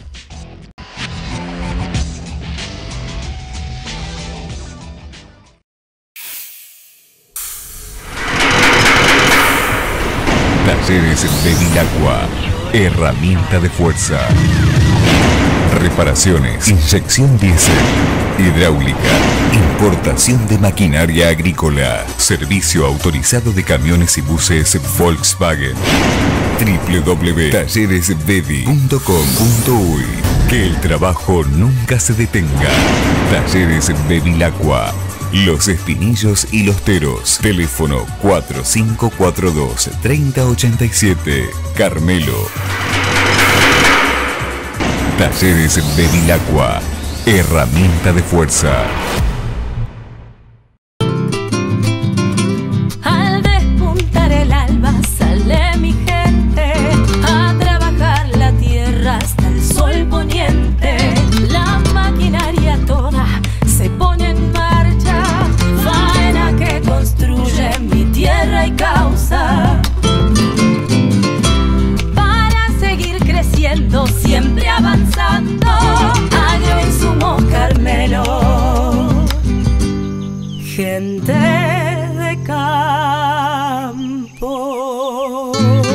S15: Talleres Bevilacqua, herramienta de fuerza. Reparaciones, inyección diésel, hidráulica, importación de maquinaria agrícola, servicio autorizado de camiones y buses Volkswagen. www.talleresbevi.com.uy. Que el trabajo nunca se detenga. Talleres Bevilacqua. Los Espinillos y Los Teros. Teléfono 4542-3087. Carmelo. Talleres Bevilacqua. Herramienta de fuerza.
S18: Al despuntar el alba sale mi gente a trabajar la tierra hasta el sol poniente. La maquinaria toda se pone en marcha, faena que construye mi tierra y causa. Para seguir creciendo, siempre avanzando, agroinsumos Carmelo. Gente de campo.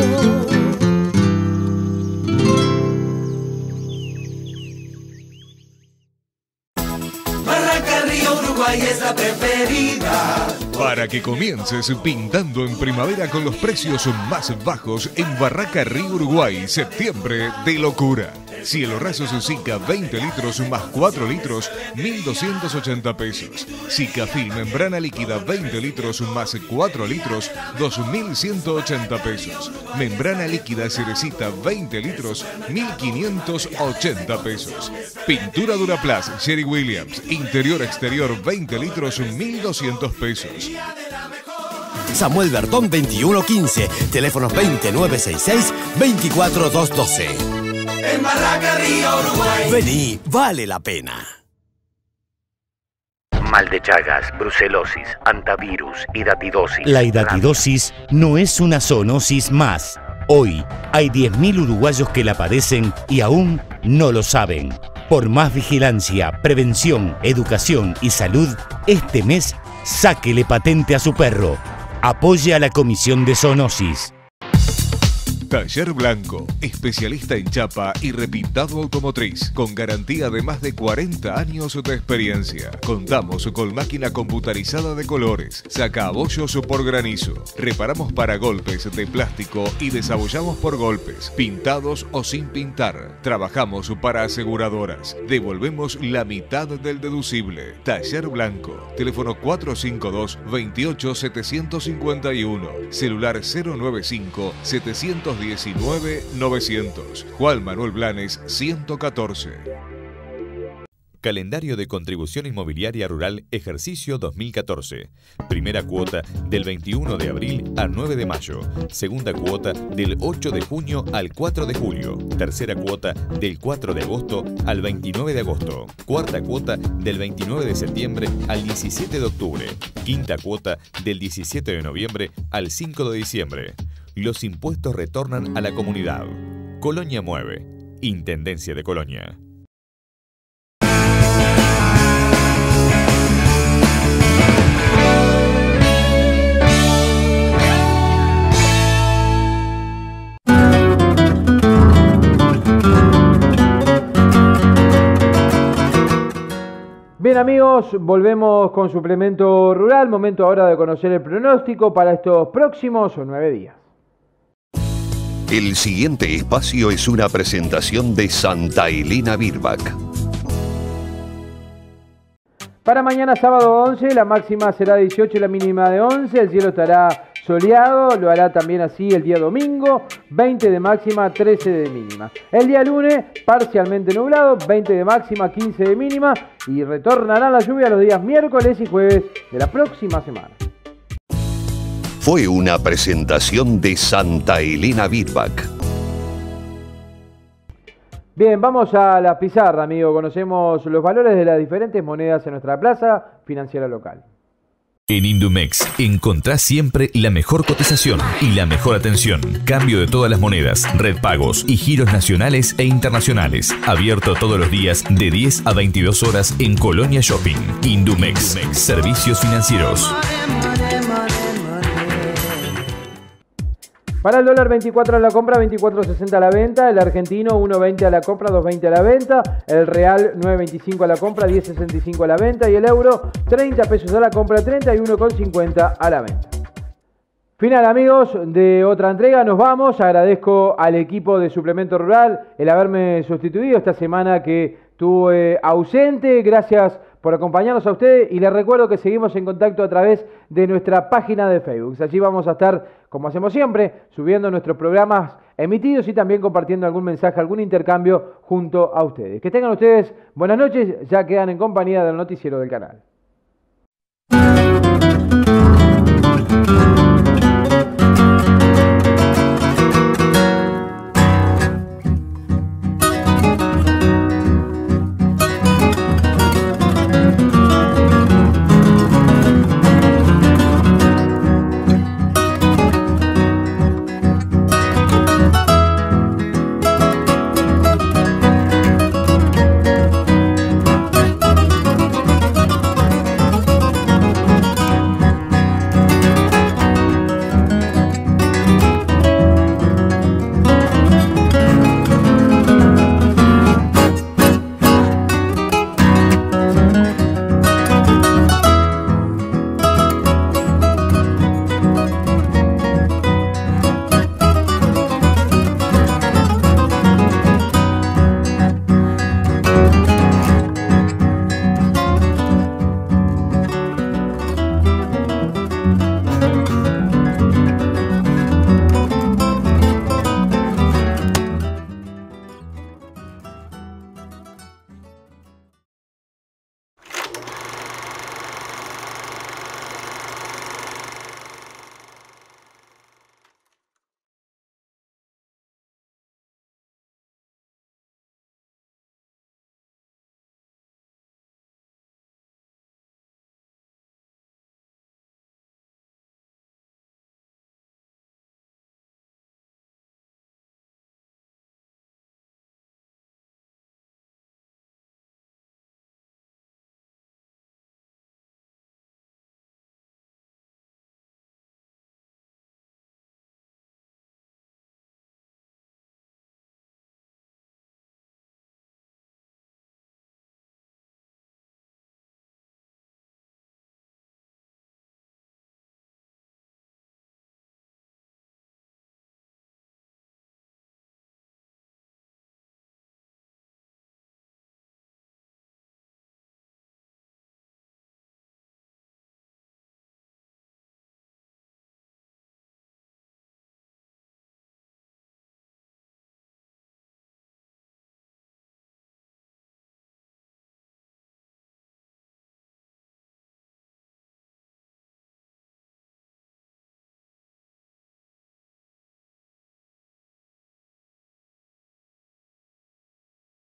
S16: Barranca Río Uruguay es la preferida.
S4: Para que comiences pintando en primavera con los precios más bajos en Barranca Río Uruguay, septiembre de locura. Cielo raso Zika 20 litros más 4 litros, 1.280 pesos. Zicafil membrana líquida 20 litros más 4 litros, 2.180 pesos. Membrana líquida Cerecita 20 litros, 1.580 pesos. Pintura Duraplas Sherry Williams, interior exterior 20 litros, 1.200 pesos.
S17: Samuel Bertón 2115, teléfonos 20966-24212.
S16: En Barranca Río Uruguay.
S17: Vení, vale la pena.
S11: Mal de Chagas, brucelosis, antivirus, hidatidosis.
S12: La hidatidosis no es una zoonosis más. Hoy hay 10.000 uruguayos que la padecen y aún no lo saben. Por más vigilancia, prevención, educación y salud, este mes sáquele patente a su perro. Apoye a la Comisión de Zoonosis.
S4: Taller Blanco, especialista en chapa y repintado automotriz, con garantía de más de 40 años de experiencia. Contamos con máquina computarizada de colores, sacabollos por granizo. Reparamos para golpes de plástico y desabollamos por golpes, pintados o sin pintar. Trabajamos para aseguradoras. Devolvemos la mitad del deducible. Taller Blanco, teléfono 452-28-751, celular 095-719-900, Juan Manuel Blanes 114.
S8: Calendario de Contribución Inmobiliaria Rural Ejercicio 2014. Primera cuota del 21 de abril al 9 de mayo. Segunda cuota del 8 de junio al 4 de julio. Tercera cuota del 4 de agosto al 29 de agosto. Cuarta cuota del 29 de septiembre al 17 de octubre. Quinta cuota del 17 de noviembre al 5 de diciembre. Los impuestos retornan a la comunidad. Colonia Mueve. Intendencia de Colonia.
S1: Bien amigos, volvemos con Suplemento Rural, momento ahora de conocer el pronóstico para estos próximos 9 días.
S10: El siguiente espacio es una presentación de Santa Elena Birbac.
S1: Para mañana sábado 11, la máxima será 18 y la mínima de 11, el cielo estará soleado, lo hará también así el día domingo, 20 de máxima, 13 de mínima. El día lunes, parcialmente nublado, 20 de máxima, 15 de mínima y retornará la lluvia los días miércoles y jueves de la próxima semana.
S10: Fue una presentación de Santa Elena Birbac.
S1: Bien, vamos a la pizarra, amigo. Conocemos los valores de las diferentes monedas en nuestra plaza financiera local.
S15: En Indumex encontrás siempre la mejor cotización y la mejor atención. Cambio de todas las monedas, red pagos y giros nacionales e internacionales. Abierto todos los días de 10 a 22 horas en Colonia Shopping. Indumex, servicios financieros.
S1: Para el dólar 24 a la compra, 24.60 a la venta. El argentino 1.20 a la compra, 2.20 a la venta. El real 9.25 a la compra, 10.65 a la venta. Y el euro 30 pesos a la compra, 31.50 a la venta. Final amigos de otra entrega, nos vamos. Agradezco al equipo de Suplemento Rural el haberme sustituido esta semana que estuve ausente. Gracias por acompañarnos a ustedes y les recuerdo que seguimos en contacto a través de nuestra página de Facebook. Allí vamos a estar, como hacemos siempre, subiendo nuestros programas emitidos y también compartiendo algún mensaje, algún intercambio junto a ustedes. Que tengan ustedes buenas noches, ya quedan en compañía del noticiero del canal.